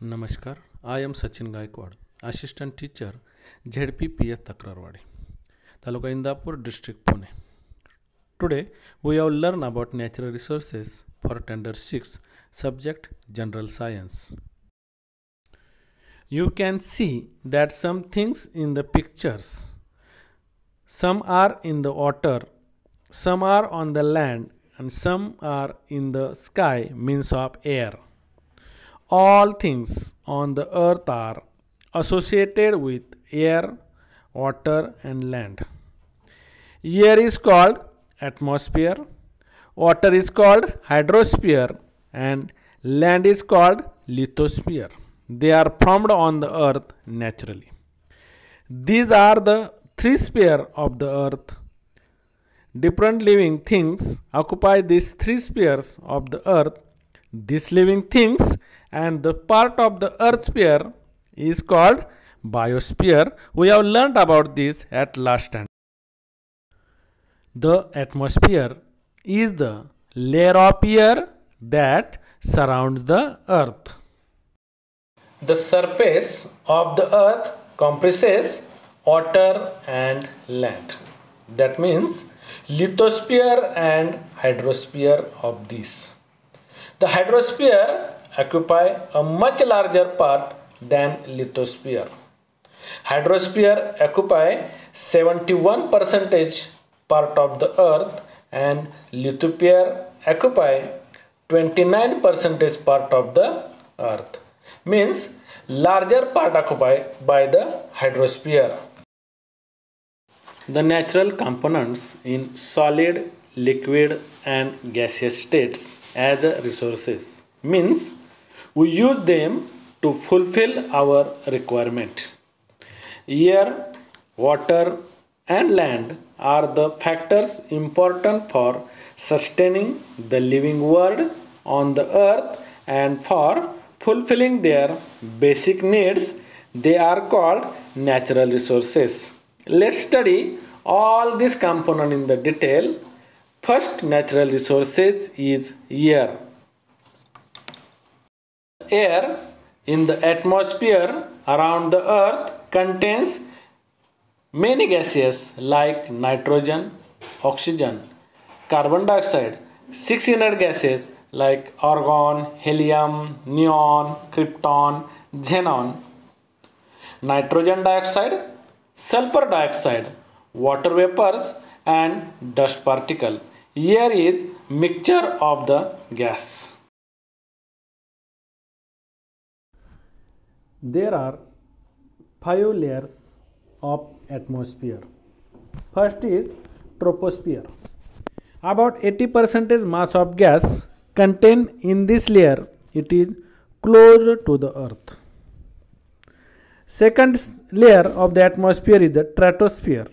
Namaskar, I am Sachin Gaikwad, Assistant Teacher, ZPPS Takrarwadi, Taluka Indapur District, Pune. Today, we have learned about natural resources for Tender 6, subject General Science. You can see that some things in the pictures. Some are in the water, some are on the land, and some are in the sky, means of air. All things on the earth are associated with air, water, and land. Air is called atmosphere, water is called hydrosphere, and land is called lithosphere. They are formed on the earth naturally. These are the three spheres of the earth. Different living things occupy these three spheres of the earth. These living things and the part of the earth sphere is called biosphere. We have learned about this at last standard. The atmosphere is the layer of air that surrounds the earth. The surface of the earth comprises water and land. That means lithosphere and hydrosphere of these. The hydrosphere occupy a much larger part than lithosphere. Hydrosphere occupy 71% part of the earth and lithosphere occupy 29% part of the earth. Means larger part occupied by the hydrosphere. The natural components in solid, liquid and gaseous states as resources means we use them to fulfill our requirement. Air, water and land are the factors important for sustaining the living world on the earth and for fulfilling their basic needs. They are called natural resources. Let's study all these components in the detail. First natural resources is air. Air in the atmosphere around the earth contains many gases like nitrogen, oxygen, carbon dioxide, 6 inert gases like argon, helium, neon, krypton, xenon, nitrogen dioxide, sulfur dioxide, water vapors and dust particle. Air is mixture of the gas. There are 5 layers of atmosphere. First is troposphere. About 80% mass of gas contained in this layer. It is close to the earth. Second layer of the atmosphere is the stratosphere.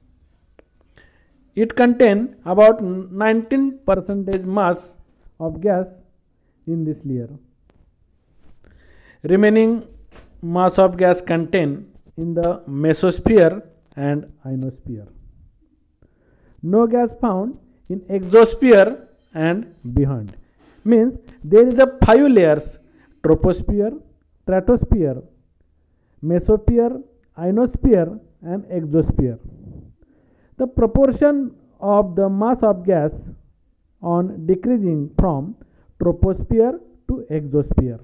It contains about 19% mass of gas in this layer. Remaining mass of gas contained in the mesosphere and ionosphere. No gas found in exosphere and beyond. Means there is a 5 layers: troposphere, stratosphere, mesosphere, ionosphere and exosphere. The proportion of the mass of gas on decreasing from troposphere to exosphere.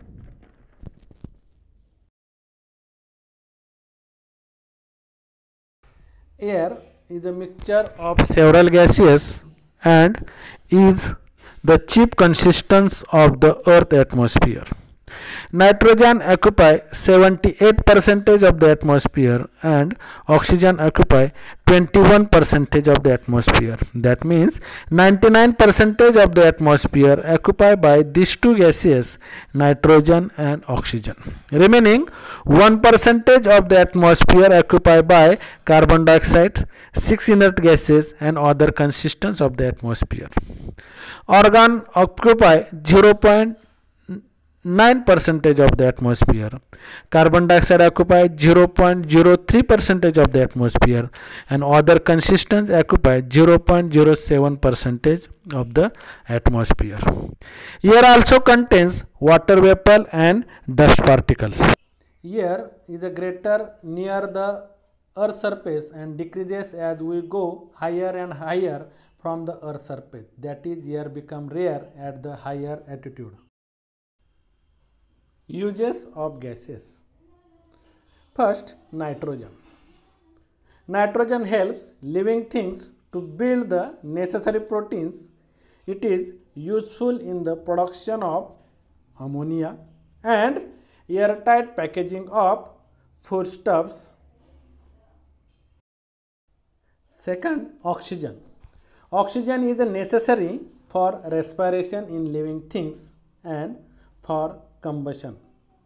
Air is a mixture of several gases and is the chief constituent of the earth atmosphere. Nitrogen occupy 78% of the atmosphere and oxygen occupy 21% of the atmosphere. That means 99% of the atmosphere occupied by these two gases, nitrogen and oxygen. Remaining 1% of the atmosphere occupied by carbon dioxide, 6 inert gases and other constituents of the atmosphere. Argon occupy 0.9% 9% of the atmosphere. Carbon dioxide occupies 0.03% of the atmosphere, and other constituents occupy 0.07% of the atmosphere. Air also contains water vapor and dust particles. Air is a greater near the Earth's surface and decreases as we go higher and higher from the Earth's surface. That is, air becomes rare at the higher altitude. Uses of gases. First, nitrogen. Nitrogen helps living things to build the necessary proteins. It is useful in the production of ammonia and airtight packaging of foodstuffs. Second, oxygen. Oxygen is necessary for respiration in living things and for combustion.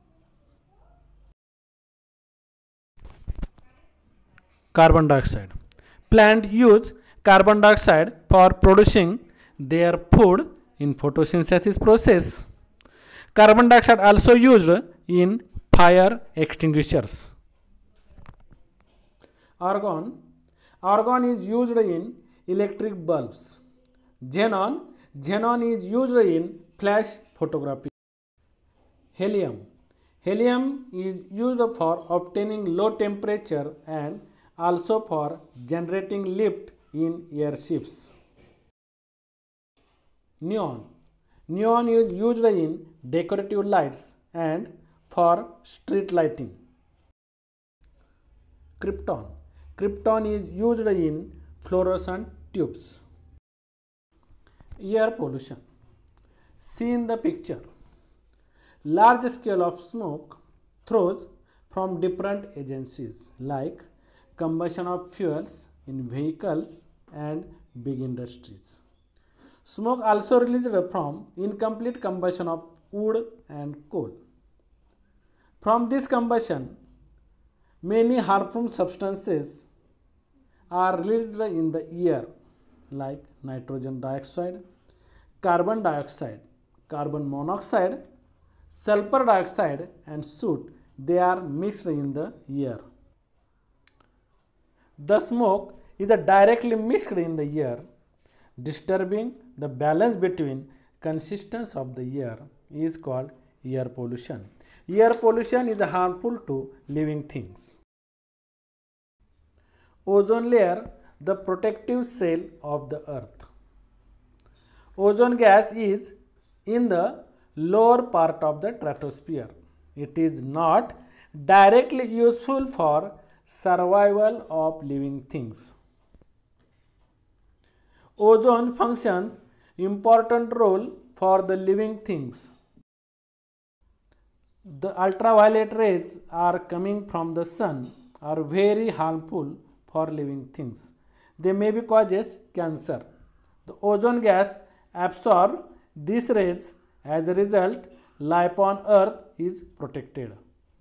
Carbon dioxide. Plants use carbon dioxide for producing their food in photosynthesis process. Carbon dioxide also used in fire extinguishers. Argon. Argon is used in electric bulbs. Xenon. Xenon is used in flash photography. Helium. Helium is used for obtaining low temperature and also for generating lift in airships. Neon. Neon is used in decorative lights and for street lighting. Krypton. Krypton is used in fluorescent tubes. Air pollution. See in the picture. Large scale of smoke throws from different agencies like combustion of fuels in vehicles and big industries. Smoke also released from incomplete combustion of wood and coal. From this combustion, many harmful substances are released in the air like nitrogen dioxide, carbon dioxide, carbon monoxide, sulfur dioxide and soot. They are mixed in the air. The smoke is directly mixed in the air, disturbing the balance between consistency of the air is called air pollution. Air pollution is harmful to living things. Ozone layer, the protective cell of the earth. Ozone gas is in the lower part of the stratosphere. It is not directly useful for survival of living things. Ozone functions important role for the living things. The ultraviolet rays are coming from the sun are very harmful for living things. They may be causes cancer. The ozone gas absorbs these rays. As a result, life on earth is protected.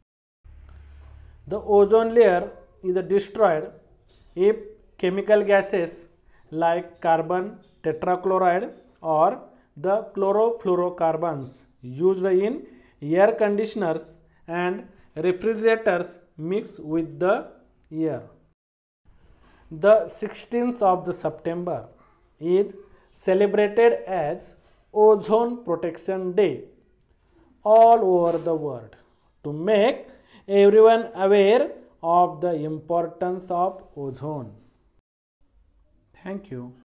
The ozone layer is destroyed if chemical gases like carbon tetrachloride or the chlorofluorocarbons used in air conditioners and refrigerators mix with the air. The 16th of the September is celebrated as Ozone Protection Day all over the world to make everyone aware of the importance of ozone. Thank you.